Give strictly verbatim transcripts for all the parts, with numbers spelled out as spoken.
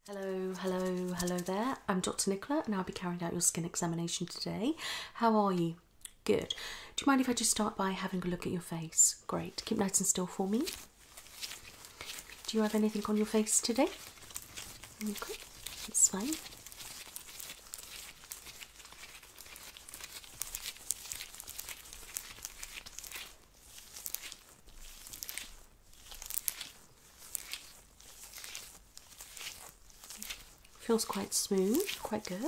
Hello, hello, hello there. I'm Doctor Nicola and I'll be carrying out your skin examination today. How are you? Good. Do you mind if I just start by having a look at your face? Great. Keep nice and still for me. Do you have anything on your face today? Okay, that's fine. Feels quite smooth, quite good.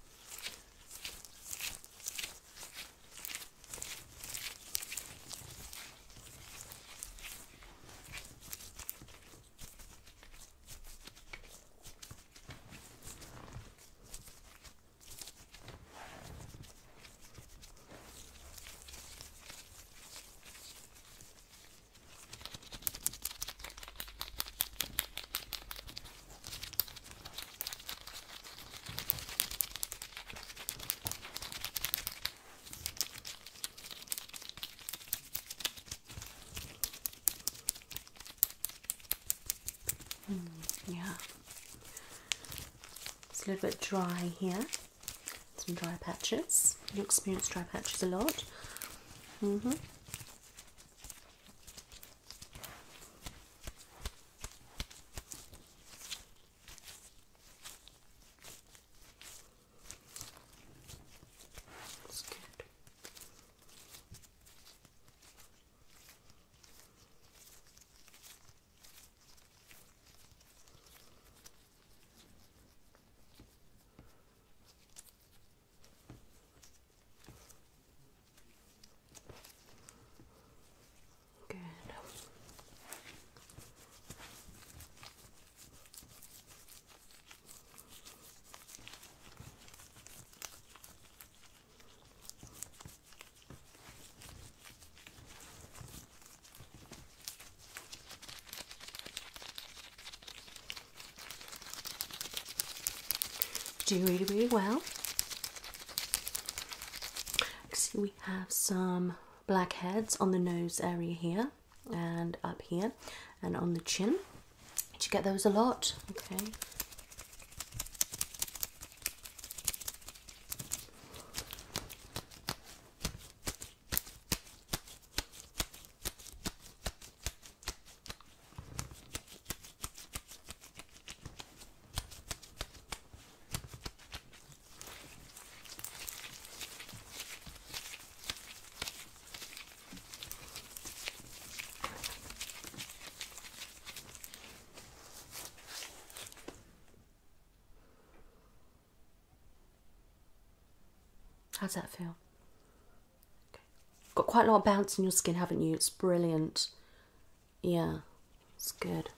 Mm, yeah, it's a little bit dry here. Some dry patches. You experience dry patches a lot. Mm-hmm. That's good. Good. Do really, really well. See, we have some blackheads on the nose area here and up here and on the chin. Did you get those a lot? Okay. How's that feel? Okay. Got quite a lot of bounce in your skin, haven't you? It's brilliant. Yeah, it's good.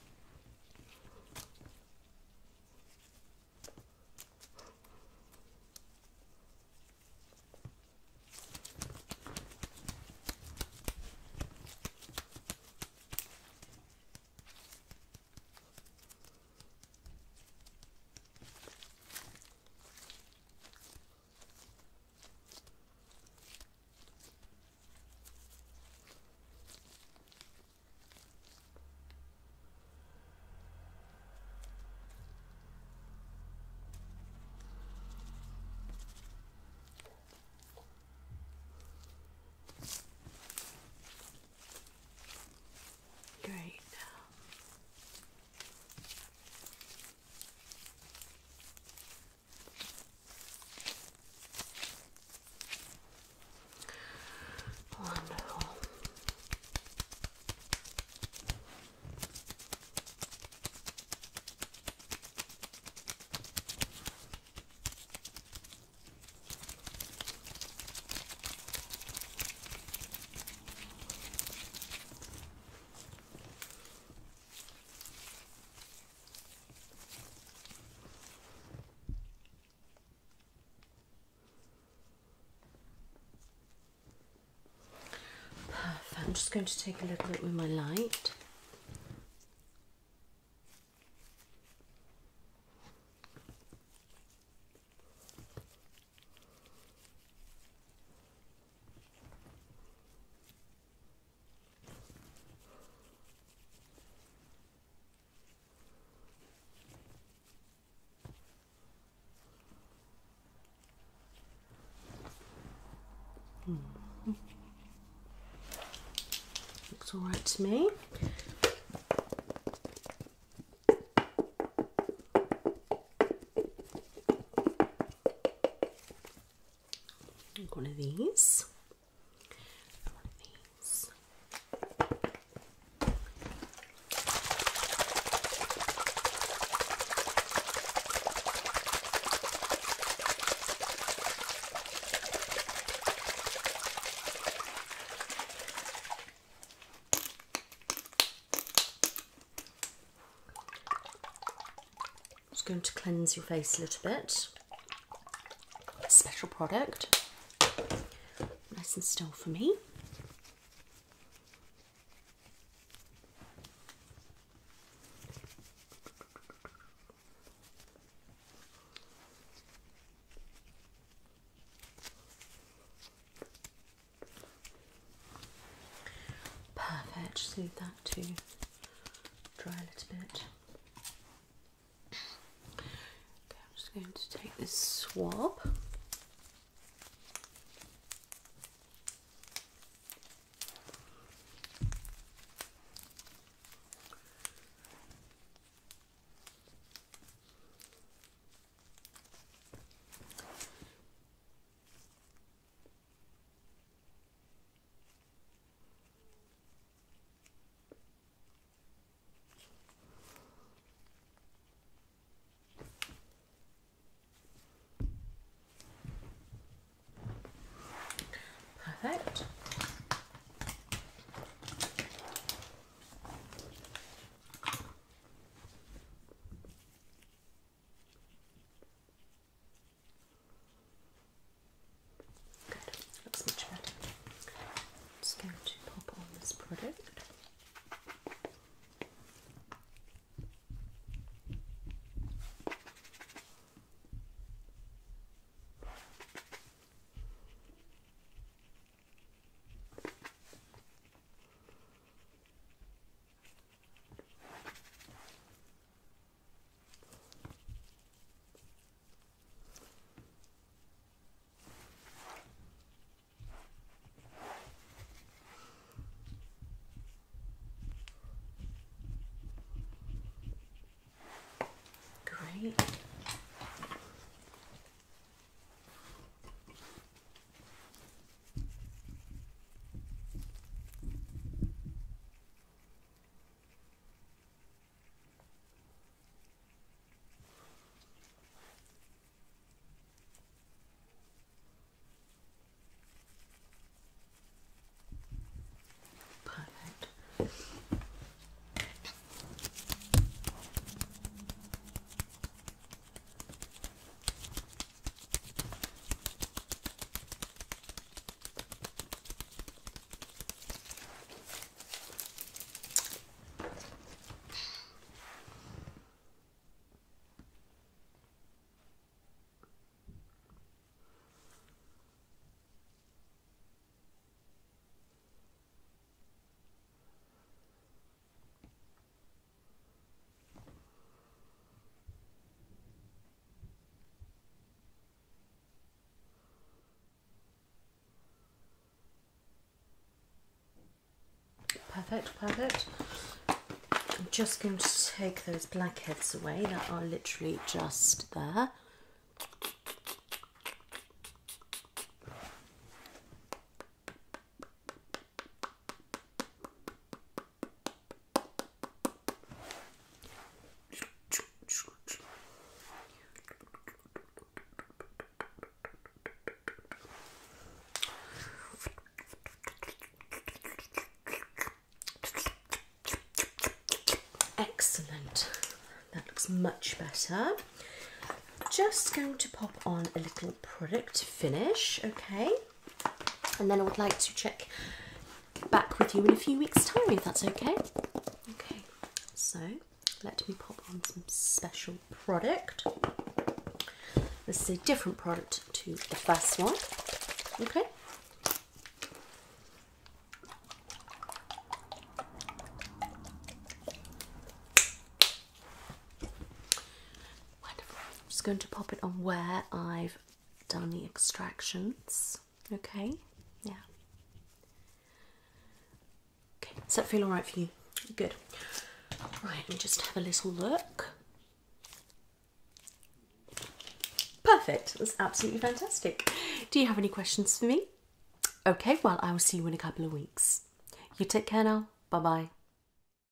Great. Wonderful. Perfect. I'm just going to take a little bit with my light. Looks all right to me. One of these. One of these. Just going to cleanse your face a little bit. Special product. Nice and still for me. Perfect. Just leave that to dry a little bit. Okay, I'm just going to take this swab. Perfect. Good. Looks much better. I'm just going to pop on this product. Great. Perfect. Perfect, perfect. I'm just going to take those blackheads away that are literally just there. Excellent. That looks much better. Just going to pop on a little product to finish, okay? And then I would like to check back with you in a few weeks' time, if that's okay. Okay, so let me pop on some special product. This is a different product to the first one, okay? Just going to pop it on where I've done the extractions. Okay, yeah. Does that feel alright for you? Good. Right, let me just have a little look. Perfect, that's absolutely fantastic. Do you have any questions for me? Okay, well, I will see you in a couple of weeks. You take care now. Bye-bye.